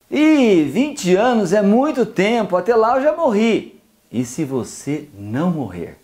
E 20 anos é muito tempo, até lá eu já morri. E se você não morrer?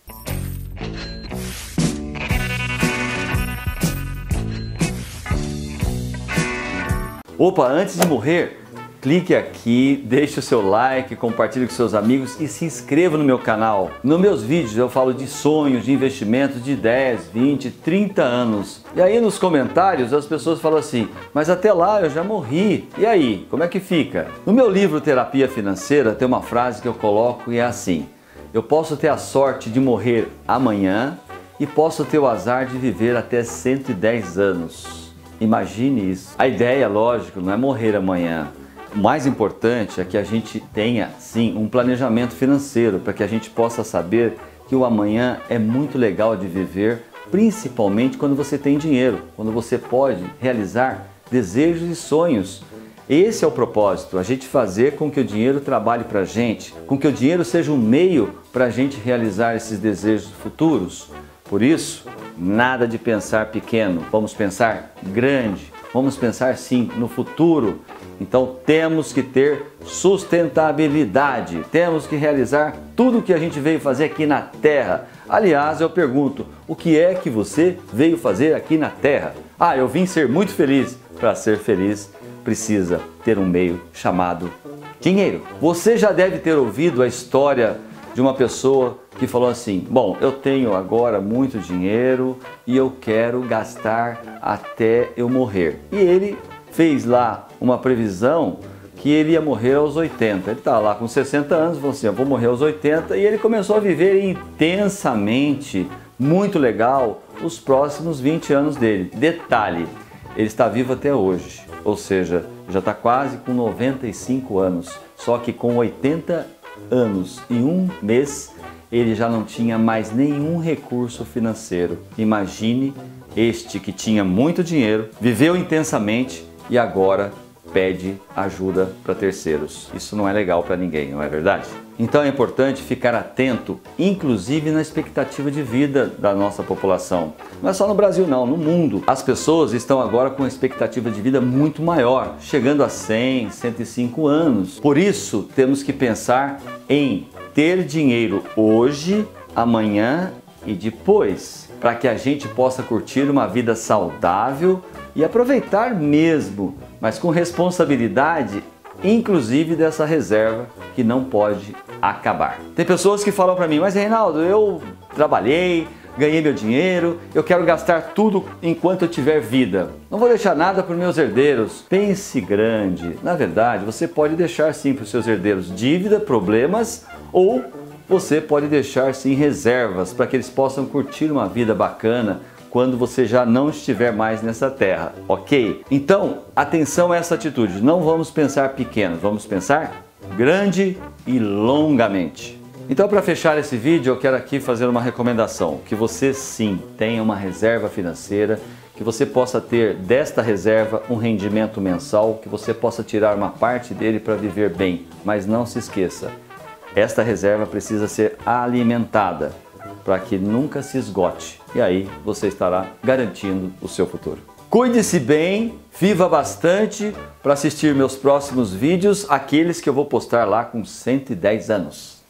Opa, antes de morrer, clique aqui, deixe o seu like, compartilhe com seus amigos e se inscreva no meu canal. Nos meus vídeos eu falo de sonhos, de investimentos de 10, 20, 30 anos. E aí nos comentários as pessoas falam assim, mas até lá eu já morri. E aí, como é que fica? No meu livro Terapia Financeira tem uma frase que eu coloco e é assim: eu posso ter a sorte de morrer amanhã e posso ter o azar de viver até 110 anos. Imagine isso. A ideia, lógico, não é morrer amanhã. O mais importante é que a gente tenha, sim, um planejamento financeiro para que a gente possa saber que o amanhã é muito legal de viver, principalmente quando você tem dinheiro, quando você pode realizar desejos e sonhos. Esse é o propósito, a gente fazer com que o dinheiro trabalhe para a gente, com que o dinheiro seja um meio para a gente realizar esses desejos futuros. Por isso, nada de pensar pequeno, vamos pensar grande, vamos pensar sim no futuro. Então temos que ter sustentabilidade, temos que realizar tudo o que a gente veio fazer aqui na Terra. Aliás, eu pergunto, o que é que você veio fazer aqui na Terra? Ah, eu vim ser muito feliz. Para ser feliz, precisa ter um meio chamado dinheiro. Você já deve ter ouvido a história de uma pessoa que falou assim, bom, eu tenho agora muito dinheiro e eu quero gastar até eu morrer. E ele fez lá uma previsão que ele ia morrer aos 80. Ele estava lá com 60 anos, falou assim, eu vou morrer aos 80, e ele começou a viver intensamente, muito legal, os próximos 20 anos dele. Detalhe, ele está vivo até hoje, ou seja, já está quase com 95 anos, só que com 80 anos e um mês, ele já não tinha mais nenhum recurso financeiro. Imagine este que tinha muito dinheiro, viveu intensamente e agora pede ajuda para terceiros. Isso não é legal para ninguém, não é verdade? Então é importante ficar atento, inclusive na expectativa de vida da nossa população. Não é só no Brasil não, no mundo. As pessoas estão agora com uma expectativa de vida muito maior, chegando a 100, 105 anos. Por isso temos que pensar em ter dinheiro hoje, amanhã e depois, para que a gente possa curtir uma vida saudável e aproveitar mesmo, mas com responsabilidade, inclusive dessa reserva que não pode acabar. Tem pessoas que falam para mim, mas Reinaldo, eu trabalhei, ganhei meu dinheiro, eu quero gastar tudo enquanto eu tiver vida. Não vou deixar nada para os meus herdeiros. Pense grande. Na verdade, você pode deixar sim para os seus herdeiros dívida, problemas, ou você pode deixar sim reservas para que eles possam curtir uma vida bacana quando você já não estiver mais nessa terra, ok? Então, atenção a essa atitude. Não vamos pensar pequeno, vamos pensar grande e longamente. Então, para fechar esse vídeo, eu quero aqui fazer uma recomendação, que você sim tenha uma reserva financeira, que você possa ter desta reserva um rendimento mensal, que você possa tirar uma parte dele para viver bem. Mas não se esqueça, esta reserva precisa ser alimentada para que nunca se esgote. E aí você estará garantindo o seu futuro. Cuide-se bem, viva bastante para assistir meus próximos vídeos, aqueles que eu vou postar lá com 110 anos.